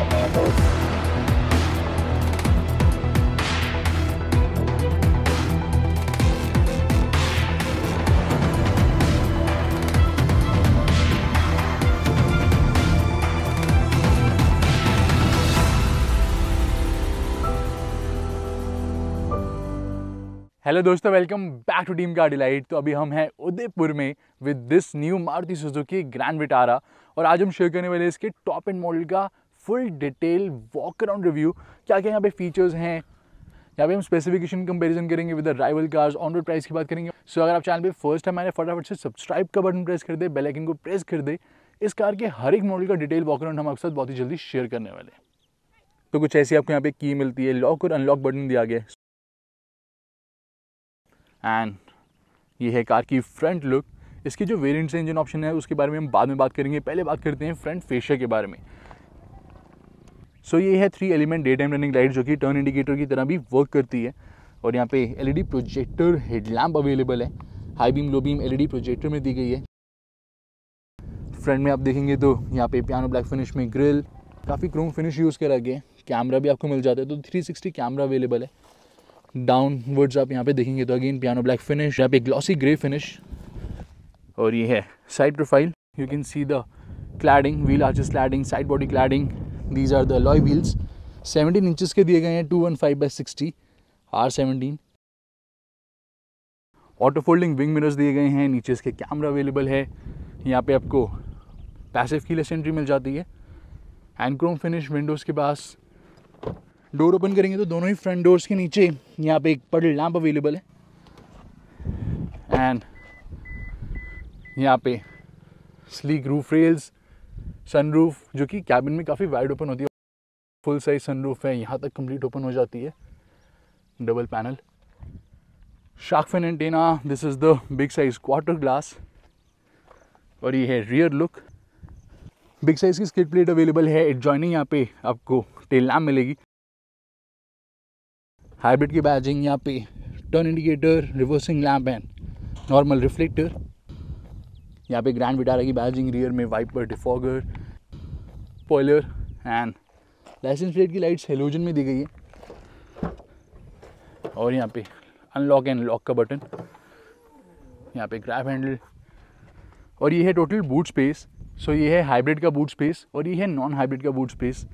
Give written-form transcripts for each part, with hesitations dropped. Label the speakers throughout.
Speaker 1: Hello दोस्तों, welcome back to team car delight. तो अभी हम हैं उदयपुर में with this new Maruti Suzuki grand Vitara और आज हम शेयर करने वाले इसके टॉप एंड मॉडल का full detail walk around review. क्या क्या यहाँ पे फीचर्स हैं, यहाँ पे हम स्पेसिफिकेशन कंपैरिजन करेंगे with the rival cars, on road price की बात करेंगे। सो अगर आप चैनल पे फर्स्ट टाइम आए फटाफट से सब्सक्राइब का बटन प्रेस कर दे, बेल आइकन को प्रेस कर दे। इस कार के हर एक मॉडल का डिटेल वॉक अराउंड हम आपके साथ बहुत ही जल्दी शेयर करने वाले हैं। तो कुछ ऐसी आपको यहाँ पे की मिलती है, लॉक और अनलॉक बटन दिया गया है एंड ये है कार की फ्रंट लुक। इसकी जो वेरिएंट से इंजन ऑप्शन है उसके बारे में हम बाद में बात करेंगे, पहले बात करते हैं फ्रंट फेशिया के बारे में। सो ये है 3 element day time running light जो कि टर्न इंडिकेटर की तरह भी वर्क करती है और यहाँ पे एलईडी प्रोजेक्टर हेडलैम्प अवेलेबल है, high beam low beam LED projector में दी गई है। फ्रंट में आप देखेंगे तो यहाँ पे पियानो ब्लैक फिनिश में ग्रिल, काफ़ी क्रोम फिनिश यूज़ करा गया है, कैमरा भी आपको मिल जाता है तो 360 कैमरा अवेलेबल है। डाउनवर्ड्स आप यहाँ पे देखेंगे तो अगेन पियानो ब्लैक फिनिश, यहाँ पे ग्लॉसी ग्रे फिनिश और ये है side profile. You can see the cladding, wheel arches cladding, side body cladding. These are the alloy wheels, 17 inches के दिए गए हैं, 215/60 R17। Auto folding wing mirrors दिए गए हैं, नीचे इसके कैमरा अवेलेबल है। यहाँ पे आपको पैसिव कीलेस एंट्री मिल जाती है एंड क्रोम फिनिश विंडोज़ के पास। डोर ओपन करेंगे तो दोनों ही फ्रंट डोर्स के नीचे यहाँ पे एक पडल लैंप अवेलेबल है एंड यहाँ पे स्लीक रूफ रेल्स, सनरूफ जो कि कैबिन में काफ़ी वाइड ओपन होती है, फुल साइज सनरूफ है, यहाँ तक कंप्लीट ओपन हो जाती है, double panel. Shark fin antenna, this is the big size quarter glass और ये है रियर लुक। बिग साइज की स्किड प्लेट अवेलेबल है, एडजॉइनिंग यहाँ पे आपको टेल लैम्प मिलेगी। हाइब्रिड की बैजिंग, यहाँ पे turn indicator, reversing lamp and normal reflector. यहाँ पे ग्रैंड विटारा की बैजिंग, रियर में wiper, defogger, spoiler and licence plate की लाइट्स हेलोजन में दी गई है। और यहाँ पे अनलॉक एंड लॉक का बटन, यहाँ पे ग्रैब हैंडल और ये है टोटल बूट स्पेस। सो ये है हाइब्रिड का बूट स्पेस और ये है नॉन हाइब्रिड का बूट स्पेस।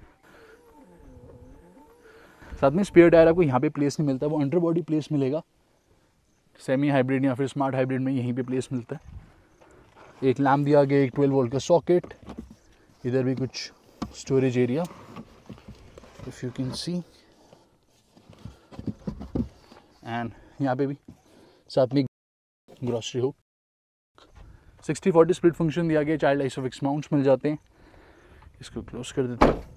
Speaker 1: साथ में स्पेयर टायर आपको यहाँ पे प्लेस नहीं मिलता, वो अंडर बॉडी प्लेस मिलेगा। सेमी हाइब्रिड या फिर स्मार्ट हाइब्रिड में यहीं पे प्लेस मिलता है। एक लैम्प दिया गया, एक 12 वोल्ट का सॉकेट, इधर भी कुछ storage area if you can see and यहाँ पे भी साथ में ग्रॉसरी हुक। 60/40 स्प्लिट फंक्शन दिया गया, चाइल्ड आइसोफिक्स माउंट्स मिल जाते हैं। इसको क्लोज कर देते हैं।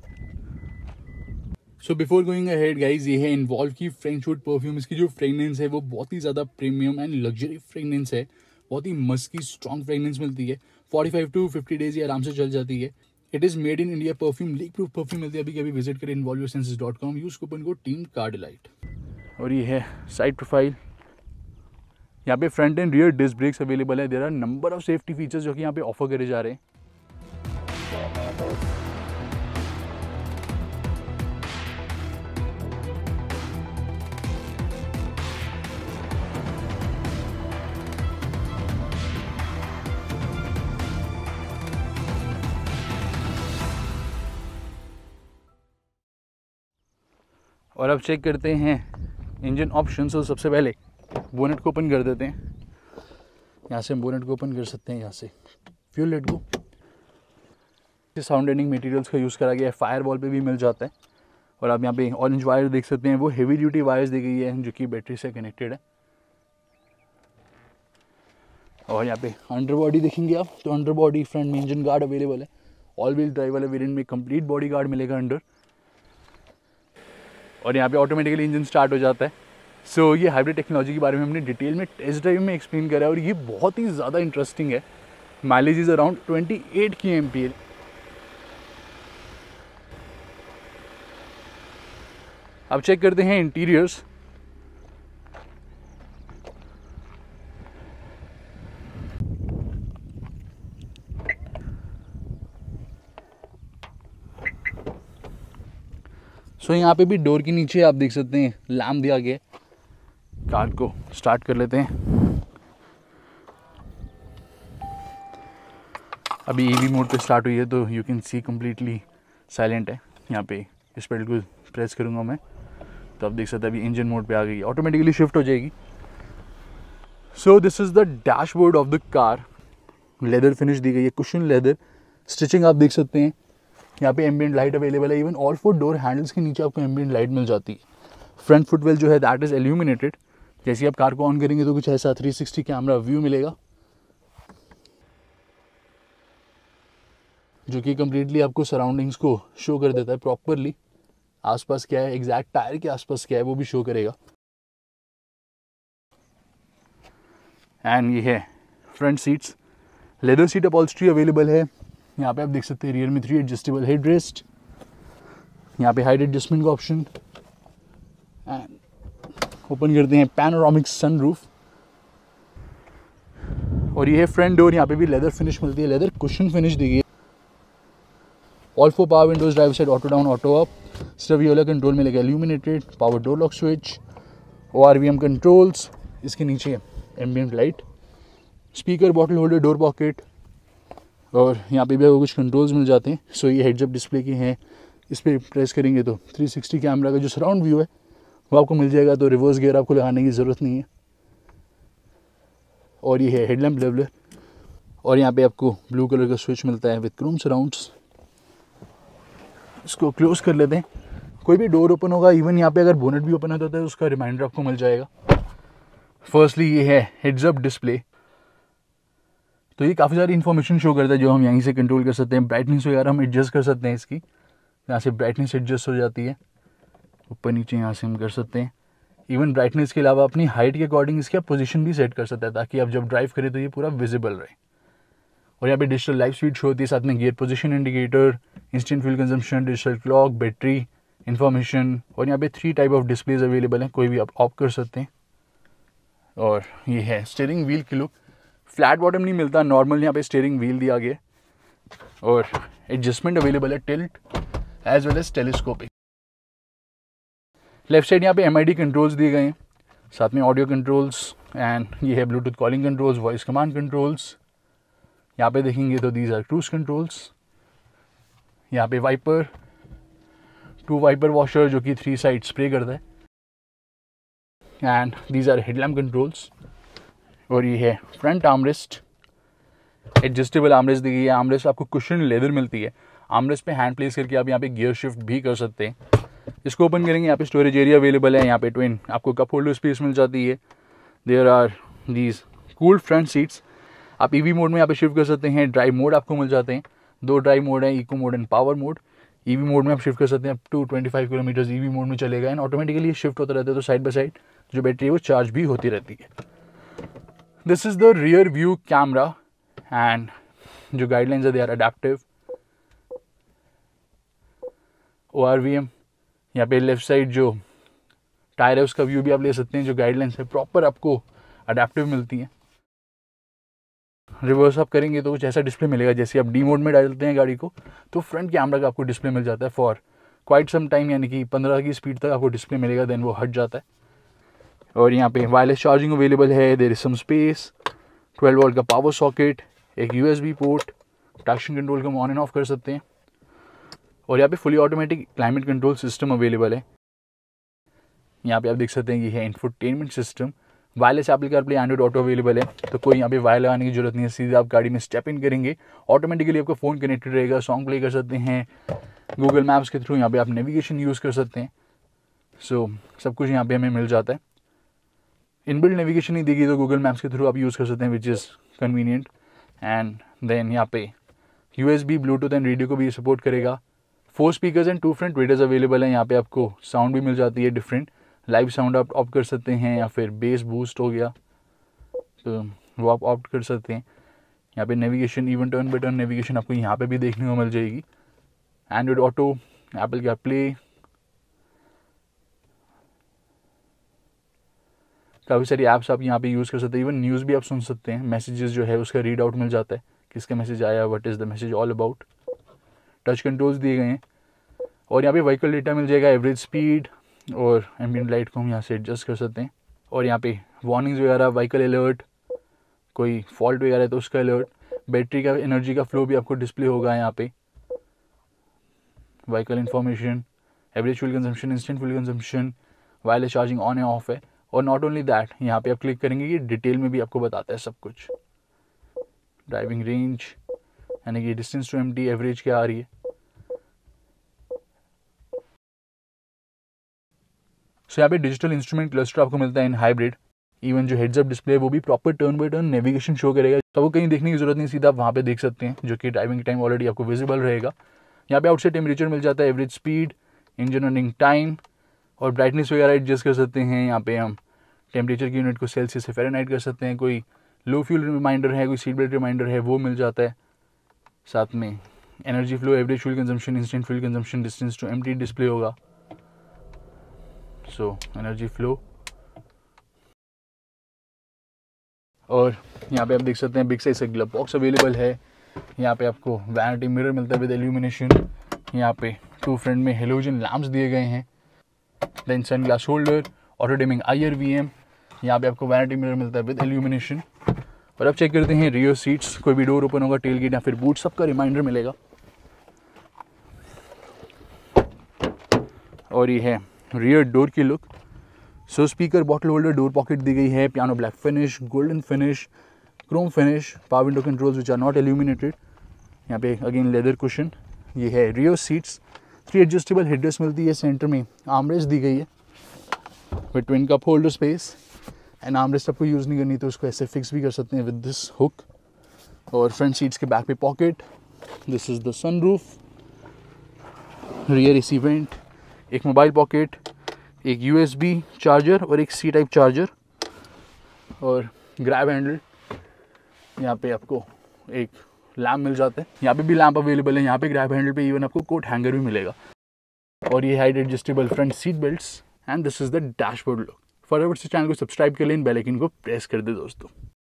Speaker 1: So before going ahead guys, ये है इन्वॉल्व की फ्रेंच वुड परफ्यूम। इसकी जो फ्रेगनेंस है वो बहुत ही ज़्यादा प्रीमियम एंड लग्जरी फ्रेगनेंस है, बहुत ही मस्की स्ट्रॉन्ग फ्रेगनेंस मिलती है। 45 to 50 डेज ये आराम से चल जाती है। It is made in India perfume, leak proof perfume मिलती है। अभी कभी विजिट करें involveyoursenses.com, use coupon code Team car Delight. और ये है साइड प्रोफाइल, यहाँ पे front and rear disc brakes available है। There are number of safety features जो कि यहाँ पे ऑफर करे जा रहे हैं। और अब चेक करते हैं इंजन ऑप्शन। तो सबसे पहले बोनेट को ओपन कर देते हैं। यहाँ से हम बोनेट को ओपन कर सकते हैं, यहाँ से फ्यूल लेट गो। साउंड एंडिंग मटेरियल्स का यूज़ करा गया है, फायर वॉल पे भी मिल जाता है। और आप यहाँ पे ऑरेंज वायर देख सकते हैं, वो हेवी ड्यूटी वायर्स दी गई है जो कि बैटरी से कनेक्टेड है। और यहाँ पे अंडर बॉडी देखेंगे आप तो अंडर बॉडी फ्रंट में इंजन गार्ड अवेलेबल है। ऑल व्हील ड्राइव वाले वेरिएंट में कंप्लीट बॉडी गार्ड मिलेगा अंडर। और यहाँ पे ऑटोमेटिकली इंजन स्टार्ट हो जाता है। सो ये हाइब्रिड टेक्नोलॉजी के बारे में हमने डिटेल में टेस्ट ड्राइव में एक्सप्लेन करा है और ये बहुत ही ज़्यादा इंटरेस्टिंग है। Mileage is around 28 kmph। अब चेक करते हैं इंटीरियर्स। सो यहाँ पे भी डोर के नीचे आप देख सकते हैं लैम्प दिया गया है। कार को स्टार्ट कर लेते हैं। अभी ईवी मोड पे स्टार्ट हुई है तो you can see completely silent है। यहाँ पे इस पेडल को प्रेस करूँगा मैं तो आप देख सकते हैं अभी इंजन मोड पे आ गई है, ऑटोमेटिकली शिफ्ट हो जाएगी। So this is the dashboard of the car. Leather finish दी गई है, कुशन लेदर, स्टिचिंग आप देख सकते हैं। यहाँ पे एम्बिएंट लाइट अवेलेबल है, इवन ऑल 4 डोर हैंडल्स के नीचे आपको एम्बिएंट लाइट मिल जाती है। फ्रंट फुटवेल जो है दैट इज़ इल्यूमिनेटेड। जैसे आप कार को ऑन करेंगे तो कुछ ऐसा 360 कैमरा व्यू मिलेगा जो कि कम्प्लीटली आपको सराउंडिंग्स को शो कर देता है प्रॉपरली। आसपास क्या है, एग्जैक्ट टायर के आसपास क्या है वो भी शो करेगा। एंड ये है front seats, leather seat upholstery available है। यहाँ पे आप देख सकते हैं रियर में 3 एडजस्टेबल हेड रेस्ट, यहाँ पे हाइट एडजस्टमेंट का ऑप्शन। एंड ओपन करते हैं पैनोरामिक सनरूफ और ये है फ्रंट डोर। यहाँ पे भी लेदर फिनिश मिलती है, लेदर कुशन फिनिश दी गई है। All 4 power windows, driver side auto down auto up, steering wheel control मिलेगा illuminated, power door lock switch, ORVM controls, इसके नीचे ambient light, speaker, bottle holder, door pocket और यहाँ पे भी आपको कुछ कंट्रोल्स मिल जाते हैं। सो ये हेड्स अप डिस्प्ले के हैं, इस पर प्रेस करेंगे तो 360 कैमरा का जो सराउंड व्यू है वो आपको मिल जाएगा, तो रिवर्स गियर आपको लगाने की ज़रूरत नहीं है। और ये है हेडलैम्प लेवलर और यहाँ पे आपको ब्लू कलर का स्विच मिलता है विद क्रोम सराउंड्स। इसको क्लोज कर लेते हैं। कोई भी डोर ओपन होगा, इवन यहाँ पे अगर बोनेट भी ओपन होता है तो उसका रिमाइंडर आपको मिल जाएगा। फर्स्टली ये है हेड्स अप डिस्प्ले, तो ये काफ़ी सारी इन्फॉर्मेशन शो करता है जो हम यहीं से कंट्रोल कर सकते हैं। ब्राइटनेस वगैरह हम एडजस्ट कर सकते हैं, इसकी यहाँ से ब्राइटनेस एडजस्ट हो जाती है, ऊपर नीचे यहाँ से हम कर सकते हैं। इवन ब्राइटनेस के अलावा अपनी हाइट के अकॉर्डिंग इसकी आप पोजीशन भी सेट कर सकते हैं ताकि आप जब ड्राइव करें तो ये पूरा विजिबल रहे। और यहाँ पे डिजिटल लाइव स्पीड शो होती है, साथ में gear position indicator, instant fuel consumption, digital clock, battery information. और यहाँ पे 3 टाइप ऑफ डिस्प्लेज अवेलेबल हैं, कोई भी आप ऑफ कर सकते हैं। और ये है स्टीयरिंग व्हील की लुक, फ्लैट बॉटम नहीं मिलता, नॉर्मल यहाँ पे स्टीयरिंग व्हील दिया गया और एडजस्टमेंट अवेलेबल है tilt as well as telescopic. Left side यहाँ पे MID कंट्रोल्स दिए गए हैं, साथ में ऑडियो कंट्रोल्स एंड ये है Bluetooth calling controls, voice command controls. यहाँ पे देखेंगे तो दीज आर क्रूज कंट्रोल्स। यहाँ पे वाइपर, 2 वाइपर वॉशर जो कि 3 साइड स्प्रे करता है and these are headlamp controls. और ये है फ्रंट आर्मरेस्ट, एडजस्टेबल आर्मरेस्ट दी गई है। आर्मरेस्ट आपको कुशन लेदर मिलती है, आर्मरेस्ट पे हैंड प्लेस करके आप यहाँ पे गियर शिफ्ट भी कर सकते हैं। इसको ओपन करेंगे, यहाँ पे स्टोरेज एरिया अवेलेबल है, यहाँ पे ट्विन आपको कप होल्डर स्पेस मिल जाती है। There are these cooled front seats. आप EV मोड में यहाँ पे शिफ्ट कर सकते हैं, ड्राइव मोड आपको मिल जाते हैं, 2 ड्राइव मोड है, eco mode and power mode. EV mode में आप शिफ्ट कर सकते हैं, up to 25 kilometre EV mode में चलेगा एंड ऑटोमेटिकली ये शिफ्ट होता रहता है, तो साइड बाय साइड जो बैटरी है वो चार्ज भी होती रहती है। This is the rear view camera and जो गाइडलाइंस है दे आर अडेप्टिव। ORVM, यहाँ पे लेफ्ट साइड जो टायर है उसका व्यू भी आप ले सकते हैं, जो गाइडलाइंस है प्रॉपर आपको अडेप्टिव मिलती हैं। रिवर्स आप करेंगे तो कुछ ऐसा डिस्प्ले मिलेगा, जैसे आप डी मोड में डालते हैं गाड़ी को तो फ्रंट कैमरा का आपको डिस्प्ले मिल जाता है फॉर क्वाइट सम टाइम, यानी कि 15 की स्पीड तक आपको डिस्प्ले मिलेगा, देन वो हट जाता है। और यहाँ पे वायरलेस चार्जिंग अवेलेबल है, there is some space, 12 volt का पावर सॉकेट, एक USB पोर्ट, ट्रैक्शन कंट्रोल को हम ऑन एंड ऑफ कर सकते हैं। और यहाँ पे fully automatic climate control system available है। यहाँ पे आप देख सकते हैं ये है infotainment system, wireless Apple CarPlay, Android Auto available है, तो कोई यहाँ पे वायर लगाने की जरूरत नहीं है, सीधे आप गाड़ी में स्टेप इन करेंगे, ऑटोमेटिकली आपका फ़ोन कनेक्टेड रहेगा, सॉन्ग प्ले कर सकते हैं, गूगल मैप्स के थ्रू यहाँ पे आप नेविगेशन यूज़ कर सकते हैं। सो सब कुछ यहाँ पे हमें मिल जाता है। इनबिल्ट नेविगेशन नहीं देगी तो गूगल मैप्स के थ्रू आप यूज़ कर सकते हैं, which is convenient. And then यहाँ पे USB, ब्लूटूथ एंड रेडियो को भी सपोर्ट करेगा। 4 speakers and 2 front readers available हैं। यहाँ पे आपको साउंड भी मिल जाती है डिफरेंट, लाइव साउंड आप ऑप्ट कर सकते हैं, या फिर बेस बूस्ट हो गया तो वो आप ऑप्ट कर सकते हैं। यहाँ पे navigation, even turn by turn navigation आपको यहाँ पे भी देखने को मिल जाएगी। एंड्रॉइड ऑटो, एप्पल कारप्ले, काफ़ी सारी ऐप्स आप यहाँ पे यूज़ कर सकते हैं, इवन न्यूज़ भी आप सुन सकते हैं। मैसेजेस जो है उसका रीड आउट मिल जाता है, किसका मैसेज आया, what is the message all about. Touch controls दिए गए हैं और यहाँ पे व्हीकल डेटा मिल जाएगा, एवरेज स्पीड, और एम्बिएंट लाइट को हम यहाँ से एडजस्ट कर सकते हैं। और यहाँ पे वार्निंग्स वगैरह, व्हीकल अलर्ट, कोई फॉल्ट वगैरह है तो उसका अलर्ट, बैटरी का एनर्जी का फ्लो भी आपको डिस्प्ले होगा यहाँ पे, vehicle information, average fuel consumption, instant fuel consumption, wireless charging on है ऑफ है। और नॉट ओनली दैट, यहाँ पे आप क्लिक करेंगे कि डिटेल में भी आपको बताता है सब कुछ, ड्राइविंग रेंज यानी कि डिस्टेंस टू एम्प्टी, एवरेज क्या आ रही है। सो यहाँ पे डिजिटल इंस्ट्रूमेंट क्लस्टर आपको मिलता है इन हाइब्रिड। इवन जो हेड्स अप डिस्प्ले है वो भी proper turn by turn navigation show करेगा, तो वो कहीं देखने की जरूरत नहीं, सीधा आप वहाँ पे देख सकते हैं, जो कि ड्राइविंग के टाइम ऑलरेडी आपको विजिबल रहेगा। यहाँ पे आउटसाइड टेम्परेचर मिल जाता है, average speed, engine running time, और ब्राइटनेस वगैरह एडजस्ट कर सकते हैं। यहाँ पे हम टेम्परेचर की यूनिट को सेल्सियस से फ़ारेनहाइट कर सकते हैं, कोई लो फ्यूल रिमाइंडर है, कोई सीट बेल्ट रिमाइंडर है, वो मिल जाता है। साथ में energy flow, average fuel consumption, instant fuel consumption, distance to empty display होगा। सो एनर्जी फ्लो, और यहाँ पे आप देख सकते हैं बिग साइज का ग्लव बॉक्स अवेलेबल है। यहाँ पे आपको वैनिटी मिरर मिलता है विद इल्यूमिनेशन। यहाँ पे 2 फ्रंट में हेलोजन लैम्प्स दिए गए हैं। Then sun glass holder, auto dimming IRVM। यहाँ पे आपको वैनिटी मिरर मिलता है विद इल्यूमिनेशन। और अब चेक करते हैं रियर सीट्स, कोई भी डोर ओपन होगा, टेल गेट या फिर बूट, सबका रिमाइंडर मिलेगा। और ये है रियर डोर की look. So speaker, bottle holder, door pocket दी गई है, piano black finish, golden finish, chrome finish, power window controls which are not illuminated. यहाँ पे अगेन लेदर कुशन। ये है रियर सीट्स, 3 एडजस्टेबल हेडरेस्ट मिलती है, सेंटर में आर्मरेस्ट दी गई है with twin cup holder space. And armrest आपको यूज़ नहीं करनी तो उसको ऐसे फिक्स भी कर सकते हैं विद दिस हुक। और फ्रंट सीट्स के बैक पे pocket. This is the sunroof, rear AC vent, एक मोबाइल पॉकेट, एक USB चार्जर और एक C टाइप चार्जर, और ग्रैब हैंडल। यहाँ पे आपको एक लैम्प मिल जाता है, यहाँ पे भी लैम्प अवेलेबल है। यहाँ पे ग्रैब हैंडल पे इवन आपको कोट हैंगर भी मिलेगा। और ये height adjustable front seat belts. And this is the dashboard look. फटाफट से चैनल को सब्सक्राइब कर लें, बेल आइकन को प्रेस कर दे दोस्तों।